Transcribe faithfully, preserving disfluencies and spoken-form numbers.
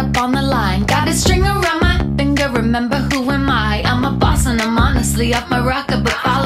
up on the line. Got a string around my finger, remember who am I? I'm a boss and I'm honestly off my rocker, but follow